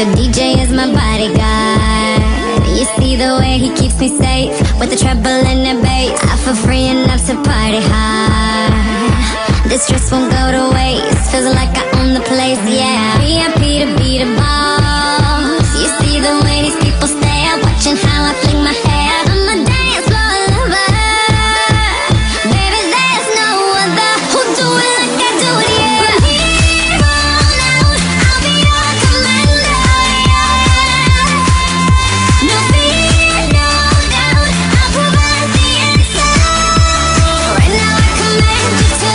The DJ is my bodyguard. You see the way he keeps me safe, with the treble and the bass. I feel free enough to party hard. This stress won't go to waste, feels like I own the place, yeah. VIP to be the boss. You see the way these people stare, watching how I fling my hair. I'm a dance floor lover, baby, there's no other who do it like I do it, yeah. From here on out, I'll be your commander. No fear, no doubt, I'll provide the answer. Right now I command you to.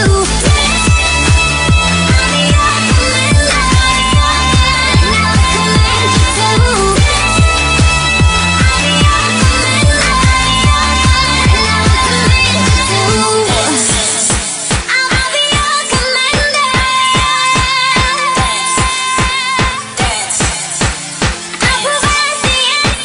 I'll be your commander. Right now I command you to. I'll be your commander. Right now I command you to. I'll be your commander. I'll provide the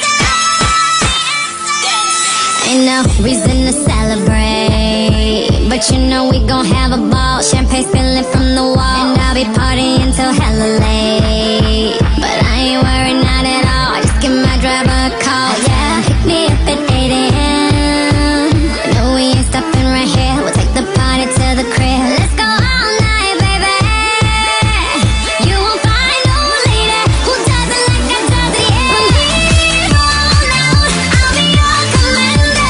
answer. Ain't no reason to celebrate, but you know we gon' have a ball. Champagne spilling from the wall, and I'll be partying till hella late. But I ain't worried, not at all. Just give my driver a call, yeah. Pick me up at 8 a.m. No, we ain't stopping right here. We'll take the party to the crib. Let's go all night, baby. You won't find no lady who does it like I does it, yeah. From here on out, I'll be your commander.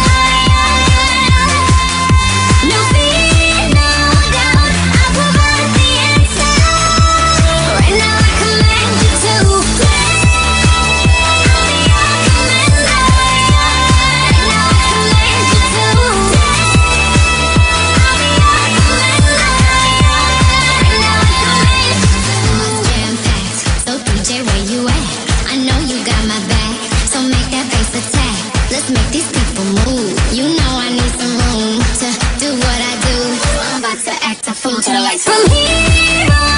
No fear, no doubt, I'll provide the answer. Right now I command you to. I'll be your commander. Right now I command you to. I'll be your commander. Right now I command you to. It's jam-packed, so DJ, where you at? I know you got my back, so make that bass attack. Let's make these people move. You know I need some room to do what I do. I'm about to act a fool to the lights. From here on